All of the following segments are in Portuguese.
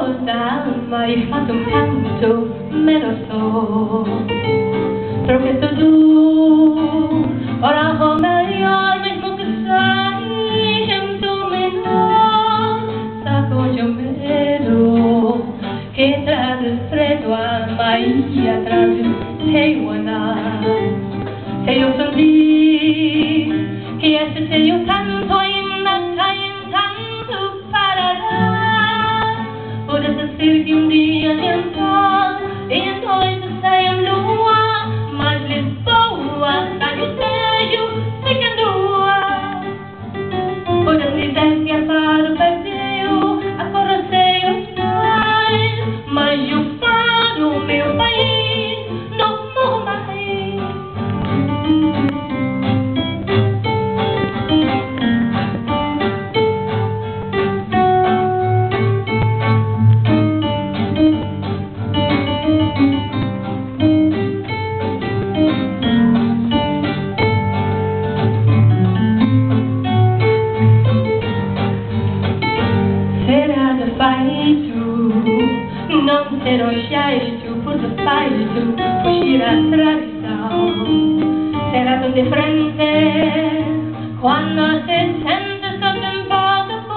cosa, mai fatto un canto, me lo so. Però questo tu, ora come io, mesmo que sai, tu me não, saco de medo, que traz freddo a Maia, traz Heiwana. Se eu senti que esse seu canto ainda cai em tanto parará, pode ser que dia tentar e noite saia lua, mas Lisboa sai o tejo ficando. Pode dizer que Faro perdeu a correcer os pais, mas o Faro, meu país, não morre mais. Não ter o jeito por defeito, fugir à tradição. Será tão diferente quando se sente sob embaixo do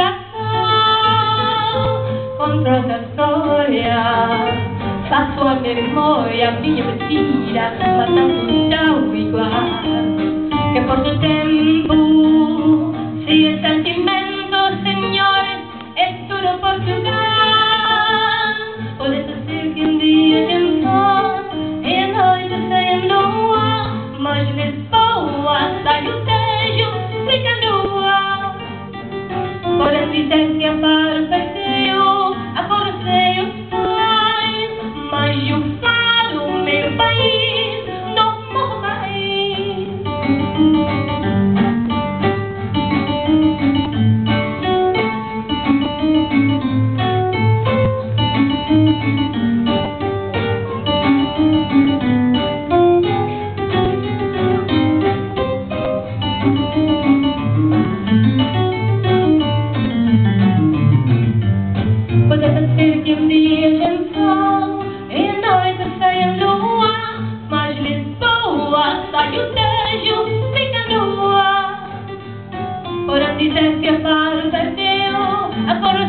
coração. Contra outra história, faço a memória, a minha mentira, mas tanto tão igual. Que por seu tempo, se é sentimento, senhores, é tudo Portugal. Pode ser que dia tentar e a noite saia lua, mas Lisboa sai o tejo ficando. Pode dizer que a Faro perdeu a correcer os pais, mas o Faro, meu país, não morre mais. Dizer que a Faro perdeu a cor